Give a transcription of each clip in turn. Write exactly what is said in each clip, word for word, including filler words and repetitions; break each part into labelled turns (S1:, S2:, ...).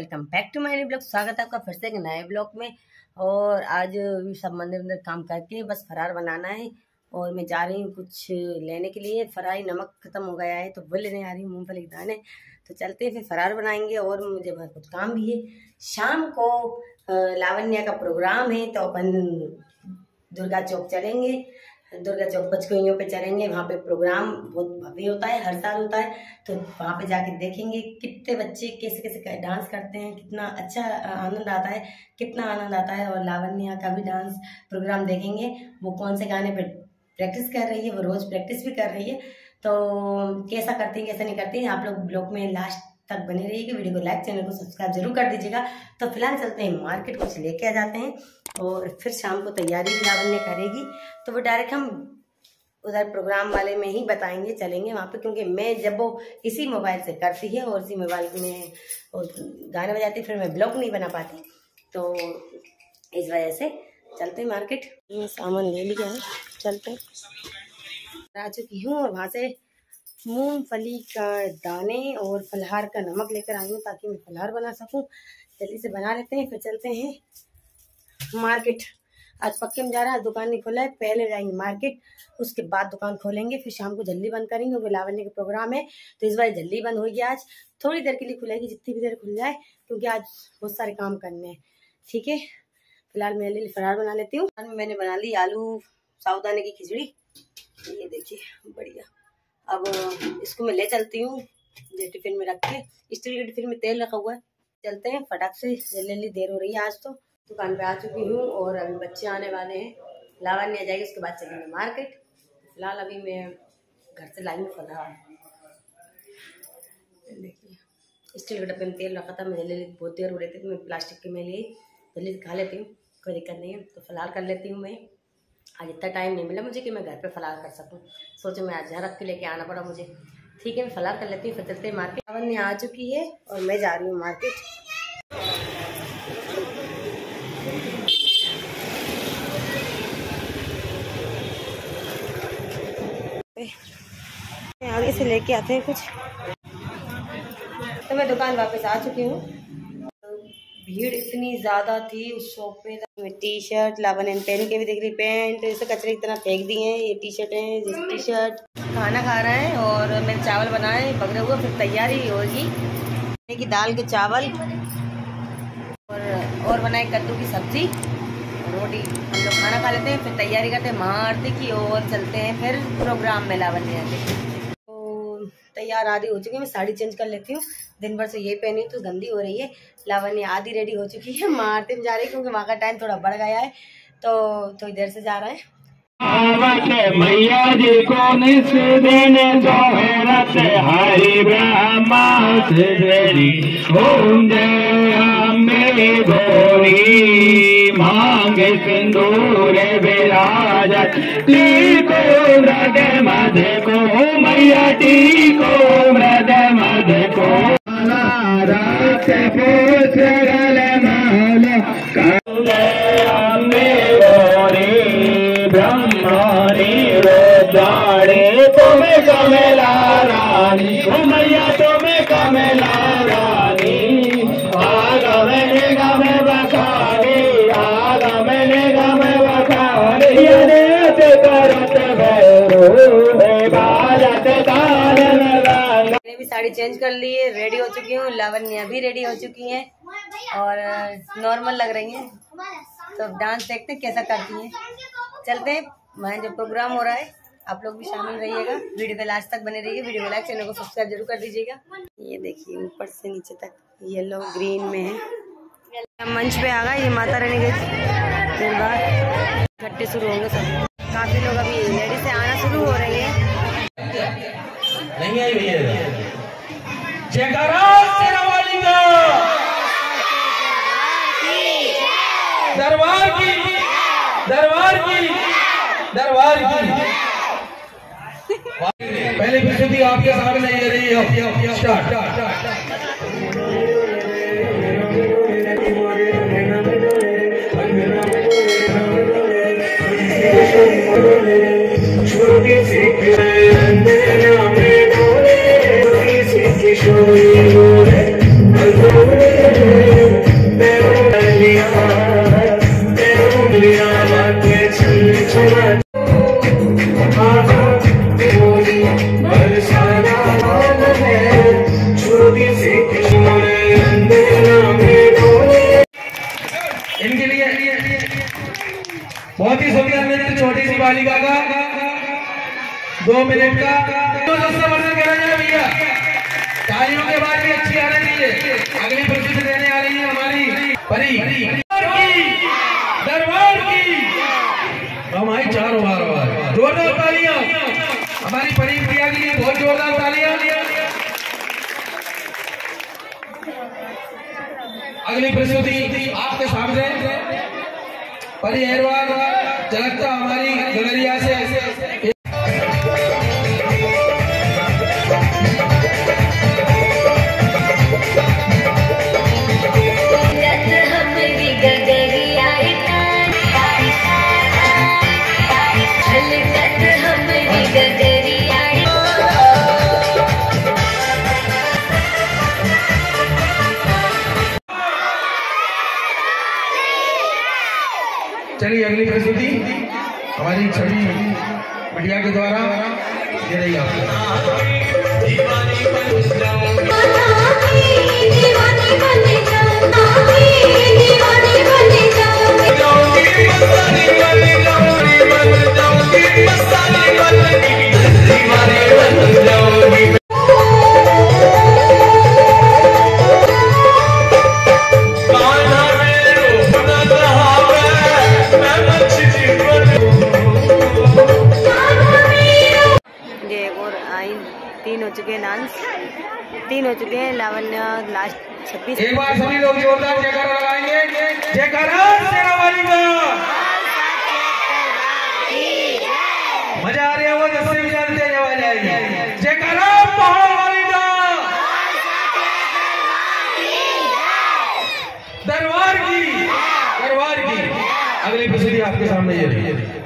S1: Welcome back to my blog. स्वागत है आपका फिर से एक नए ब्लॉग में। और आज सब मंदिर मंदिर काम करके बस फरार बनाना है और मैं जा रही हूँ कुछ लेने के लिए। फरारी नमक खत्म हो गया है तो वो लेने आ रही हूँ, मूंगफली के दाने। तो चलते हैं, फिर फरार बनाएंगे और मुझे बहुत कुछ काम भी है। शाम को लावण्या का प्रोग्राम है तो अपन दुर्गा चौक चलेंगे। दुर्गा चौक बचकोइयों पे चलेंगे, वहाँ पे प्रोग्राम बहुत भव्य होता है, हर साल होता है। तो वहाँ पे जाके देखेंगे कितने बच्चे कैसे कैसे डांस करते हैं, कितना अच्छा आनंद आता है, कितना आनंद आता है। और लावण्या का भी डांस प्रोग्राम देखेंगे, वो कौन से गाने पे प्रैक्टिस कर रही है, वो रोज प्रैक्टिस भी कर रही है। तो कैसा करती है कैसा नहीं करती है, आप लोग ब्लॉग में लास्ट तक बने रहिएगा। वीडियो को लाइक, चैनल को सब्सक्राइब जरूर कर दीजिएगा। तो फिलहाल चलते हैं मार्केट, कुछ लेके आ जाते हैं और फिर शाम को तैयारी भी लावण्या करेगी तो वो डायरेक्ट हम उधर प्रोग्राम वाले में ही बताएंगे, चलेंगे वहाँ पे। क्योंकि मैं जब वो इसी मोबाइल से करती है और इसी मोबाइल में गाने बजाती, फिर मैं ब्लॉग नहीं बना पाती, तो इस वजह से चलते हैं मार्केट। ये सामान ले लिया है, चलते आ चुकी हूँ और वहाँ से मूंगफली का दाने और फलहार का नमक लेकर आई हूँ ताकि मैं फलहार बना सकूँ। जल्दी से बना लेते हैं, फिर चलते हैं मार्केट। आज पक्के में जा रहा है, दुकान नहीं खोला है, पहले जाएंगे मार्केट, उसके बाद दुकान खोलेंगे। फिर शाम को जल्दी बंद करेंगे क्योंकि लावण्य का प्रोग्राम है तो इस बार जल्दी बंद होगी। आज थोड़ी देर के लिए खुलेगी, जितनी भी देर खुल जाए, क्योंकि आज बहुत सारे काम करने हैं। ठीक है, फिलहाल मैं लिए फरार बना लेती हूँ। मैंने बना ली आलू साबुदाने की खिचड़ी, ये देखिए बढ़िया। अब इसको मैं ले चलती हूँ टिफिन में रख के, स्टील के टिफिन में तेल रखा हुआ है। चलते हैं फटाक से, जल्दी देर हो रही है। आज तो दुकान पे आ चुकी हूँ और अभी बच्चे आने वाले हैं, लावण्य आ जाएगी, उसके बाद चलेंगे मार्केट। फिलहाल अभी मैं घर से लाई हूँ फलहार। देखिए स्टील के डब्बे में तेल रखा था, मैं जल्दी बहुत देर हो रही थी तो मैं प्लास्टिक के में लिए जल्दी से खा लेती हूँ, कोई दिक्कत नहीं है। तो फलहार कर लेती हूँ मैं। आज इतना टाइम नहीं मिला मुझे कि मैं घर पे फलार कर सकूं, सोचो मैं आज रख के लेके आना पड़ा मुझे। ठीक है, मैं फलार कर लेती हूँ, फिर चलते हैं मार्केट। लावण्य आ चुकी है और मैं जा रही हूँ मार्केट। आगे से लेके आते हैं कुछ। तो मैं दुकान वापस आ चुकी हूँ। भीड़ इतनी ज़्यादा थी उस शॉप पे, मैं टी शर्ट लावण्य पहन के भी देख रही, पैंट इसे कचरे की तरह फेंक दिए हैं। ये टी शर्ट है, जिस टी शर्ट। खाना खा रहे हैं और मैंने चावल बनाए पकड़े हुए, फिर तैयारी होगी कि दाल के चावल और और बनाए कद्दू की सब्जी रोटी। हम लोग खाना खा लेते हैं, फिर तैयारी करते हैं महाआरती की और चलते हैं फिर प्रोग्राम में लावण्य आते। तैयार आधी हो चुकी है, मैं साड़ी चेंज कर लेती हूँ, दिन भर से ये पहनी तो गंदी हो रही है। लावण्य आधी रेडी हो चुकी है, महाआरती में जा रही है क्योंकि वहाँ का टाइम थोड़ा बढ़ गया है तो थोड़ी देर से जा रहा है।
S2: मैया जी को निस दिन जोहरत हरि ब्रह्मा सिद्धि ओम जय अम्बे गौरी मांगे सिंदूर विराजत टीको मृद मध को मैया टीको मृद मध को रक्त पोषगल माला अम्बे गौरी ब्रह्माणी रोजाड़े तुम्हें कमला रानी मैया तुम्हें कमला रानी आगा मैंने गमे बखानी आगा मैंने गमे बखानी यदेत करत भैरो बाजत तालन रंग।
S1: मैंने भी साड़ी चेंज कर ली है, रेडी हो चुकी हूँ। लावण्या भी रेडी हो चुकी है और नॉर्मल लग रही है। तो डांस देखते हैं कैसा करती हैं। चलते हैं वहाँ जो प्रोग्राम हो रहा है, आप लोग भी शामिल रहिएगा। वीडियो पे लास्ट तक बने रहिए, वीडियो को लाइक, चैनल को सब्सक्राइब जरूर कर दीजिएगा। ये देखिए ऊपर से नीचे तक येलो ग्रीन में है। मंच पे आ गए, ये माता रानी के इकट्ठे शुरू होंगे सब। काफी लोग अभी लेडीज से आना शुरू हो रही है।
S2: नहीं आई भैया जयकारा तेरा वाली का दरबार की दरबार की दरबार की। पहले विशुद्धि आपके सामने ये रही है। स्टार्ट छोटी सी किशोरी बालिका का दो मिनट का तो सबसे बढ़कर करा जाए भैया। तालियों के बाद भी अच्छी आने चाहिए। अगली प्रस्तुति देने आ रही है हमारी परी दरबार की हमारी चारों बार बार जोरदार तालियां हमारी परी प्रिया के लिए, बहुत जोरदार तालियां। अगली प्रस्तुति आपके सामने परी अहरवाल झलकता हमारी गगरिया से। चलिए अगली प्रस्तुति हमारी छवि मीडिया के द्वारा दे रही है
S1: तीन हो चुके हैं डांस, तीन हो चुके हैं। लावण्य लास्ट छब्बीस।
S2: एक बार सभी लोग जोरदार जयकारा लगाएंगे। जयकारा शेरावाली का मजा आ रही है वो दस से भी ज्यादा तेज आवाज आएगी। जयकारा पहाड़ वाली का दरबार की दरबार की। अगली प्रस्तुति आपके सामने ये रही है।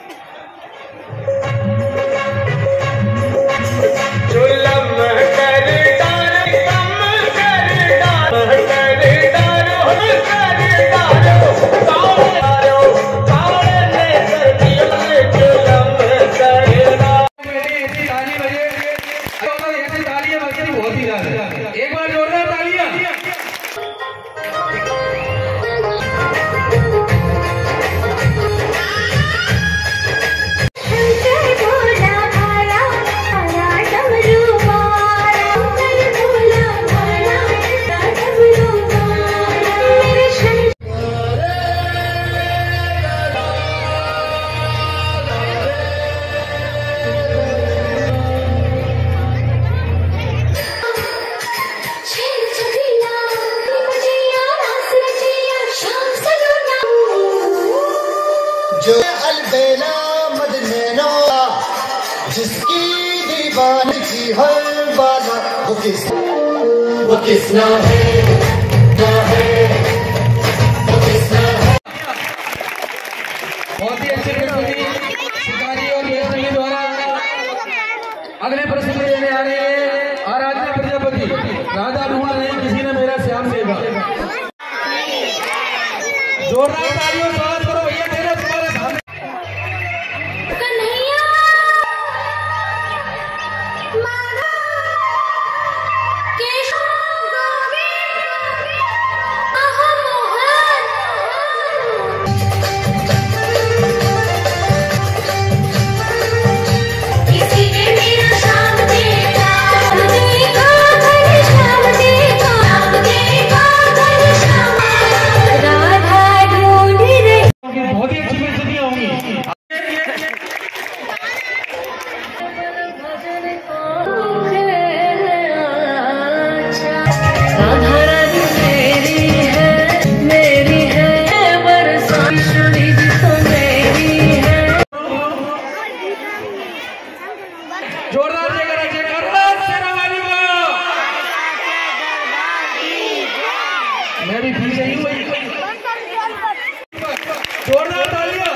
S2: एक बार जोरदार तालियां।
S3: जो अलबेला मदनैनो जिसकी दीवानी की हर बाला वो किस वो किसना है ना है वो किसना है।
S2: बहुत ही अच्छी प्रस्तुति शिकारी और मेहरबानी द्वारा अगले प्रस्तुति देने आ रहे हैं आराधना प्रजापति। राधा ढूंढ नहीं किसी ने मेरा श्याम देखा। जोरदार तालियों स्वागत करो भैया मेरा तुम्हारे सामने। मैं भी पीछे ही हुई। जोरदार तालियां।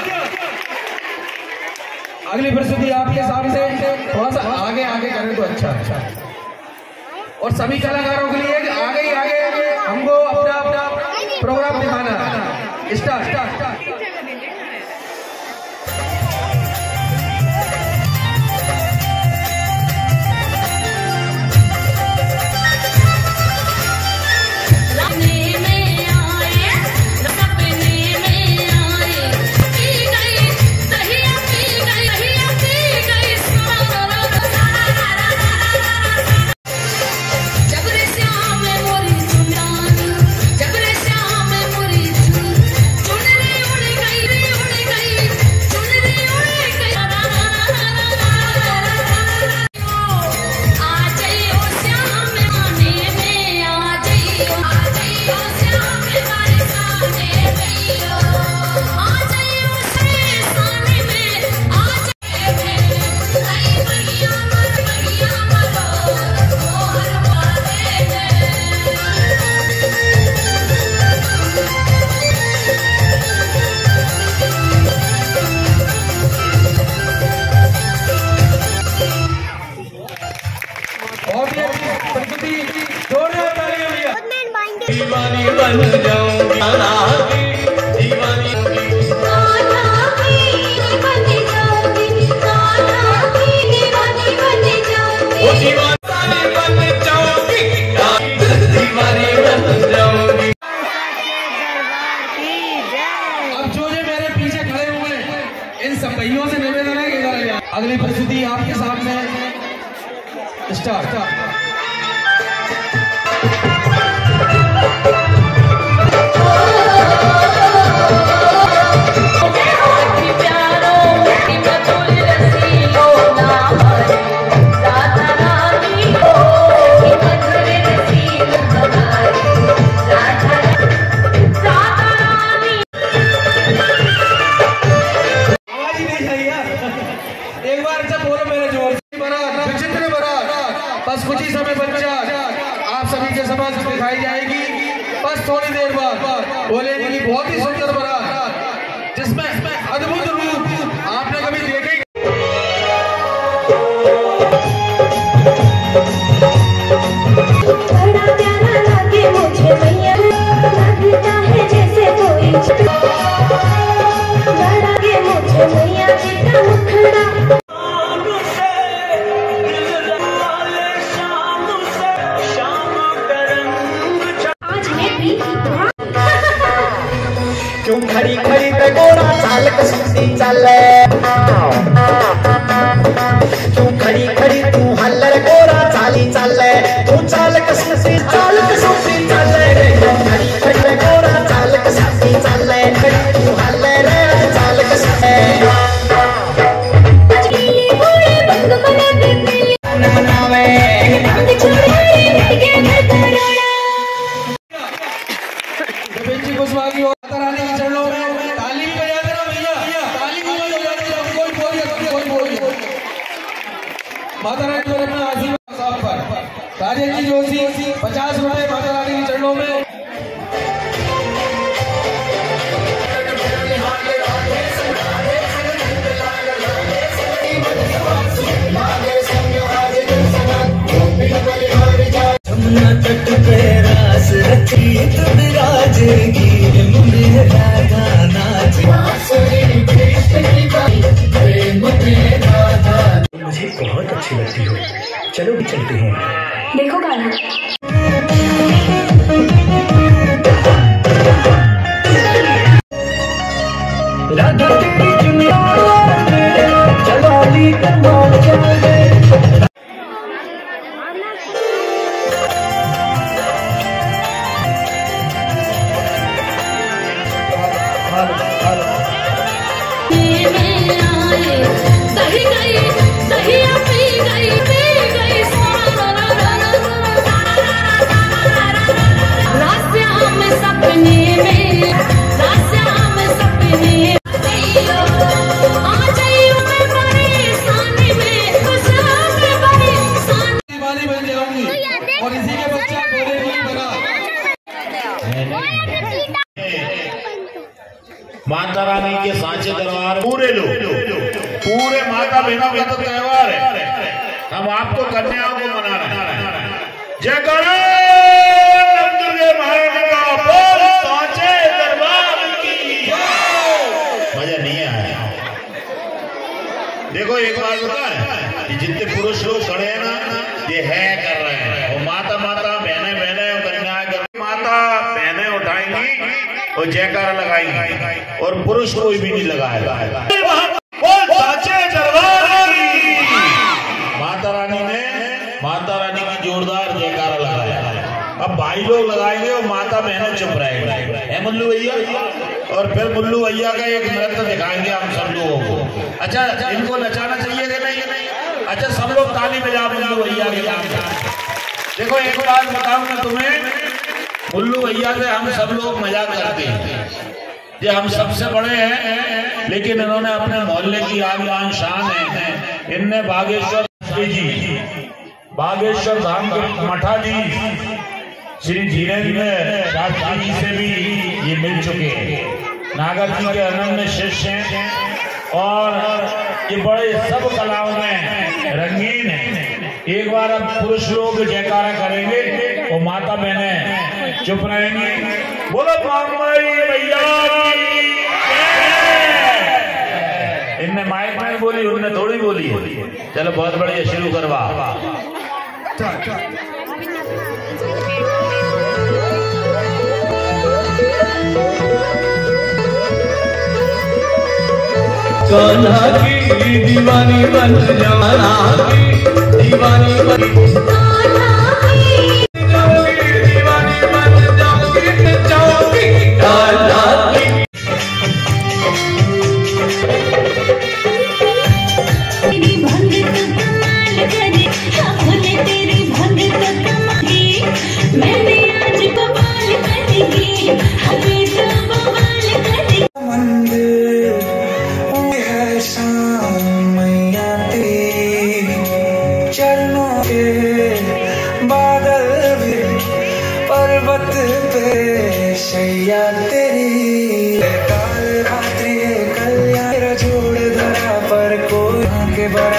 S2: अगली प्रस्तुति आपके सामने थोड़ा सा आगे आगे करें तो अच्छा अच्छा। और सभी कलाकारों के लिए आगे ही आगे हमको अपना अपना प्रोग्राम दिखाना है। स्टार्ट स्टार्ट दीवानी बन जाऊंगी, कान्हा की दीवानी सपहियों से निवेदन है कि अगली प्रस्तुति आपके सामने स्टार्ट। एक बार अच्छा बोलो मेरे जोर से, बारात विचित्र बारात बस कुछ ही समय पश्चात आप सभी के समक्ष दिखाई जाएगी। बस थोड़ी देर बाद बोलेंगे कि बहुत ही सुंदर बारात जिसमें अद्भुत रूप आपने कभी देखे।
S4: बड़ा प्यारा लगे मुझे भैया, लगता है जैसे कोई बड़ा गे मुझे भैया जी का मुखड़ा।
S3: क्यों खड़ी खड़ी पे गोरा चाल कसी चले, क्यों खड़ी खड़ी तू हल्लर गोरा चाली चले, तू चाल कसी चाल कसी चले, क्यों खड़ी खड़ी पे गोरा चाल कसी चले, तू हल्लर चाल कसी मनावे
S2: कुशवाहा माता रानी के चरणों में ताली भी बजा देना भैया, ताली भी बजा देना, कोई बोल कोई बोल माता रानी पर अपना आशीर्वाद साफ पर राजेश जी जोशी पचास रुपए माता रानी के चरणों में।
S3: जमुना तट पे रास रखी तो विराजेगी, मेरा गाना मुझे बहुत अच्छी लगती हो, चलो भी चलते हैं।
S4: देखो गाना
S3: राधा तेरी दुनिया जवाली कमाल चले।
S4: सही गई सही पी गई पी गई रास्याम सपने में रास्याम सपने आ जाइयो मैं परेशानी में खुश में परेशानी
S2: दीवानी बन जाऊंगी और इसी के बच्चा बोलेगी बना।
S5: माता रानी के सांचे दरबार पूरे लोग पूरे माता बहनों का तो त्योहार है, हम आपको कन्याओं को मना रहे हैं। जय करो दुर्गे महारानी का बोल सांचे दरबार की। मजा नहीं आया। देखो एक बात होता है कि जितने पुरुष लोग खड़े हैं ना ये है कर रहे हैं, वो माता माता बहने बहने कन्याएं कर, माता बहने उठाएंगी और जयकारा लगाएंगी और पुरुष कोई भी नहीं लगाएगा। माता रानी ने माता रानी की जोरदार जयकारा लगाया। अब भाई लोग लगाएंगे और माता बहनें चुप रहेंगे, है मुल्लू भैया, और फिर मुल्लू भैया का एक नृत्य दिखाएंगे हम सब लोगों को। अच्छा इनको नचाना चाहिए कि नहीं? अच्छा सब लोग ताली बजा मुल्लू भैया के साथ। देखो एक बात बताऊं मैं तुम्हें, मुल्लू भैया से हम सब लोग मजाक करते हैं, ये हम सबसे बड़े हैं, लेकिन इन्होंने अपने मोहल्ले की आन शान है। इनने बागेश्वर जी बागेश्वर धाम के मठा जी श्री धीरेन्द्र शास्त्री जी से भी ये मिल चुके हैं। नागर जी के अनन्य शिष्य हैं और ये बड़े सब कलाओं में रंगीन है। एक बार अब पुरुष लोग जयकारा करेंगे और माता बहने चुप रहेंगी। बोलो मामई भैया इनने माइक में बोली, उनने थोड़ी बोली। चलो बहुत बढ़िया, शुरू करवा।
S3: कान्हा की दीवानी बन जाना की दीवानी बन दीवानी बन जाऊंगी जाऊंगी कान्हा की
S4: तेरी भंग तो कमाल करे, बोले तेरी भंग तो कमाल, मैंने आज बवाल करेगी, अभी तो बवाल करेगी। मैया तेरी चरणों के बादल भी पर्वत पे शैया तेरी काल रात्रि कल्याण जोड़ धरा पर कोई के बड़ा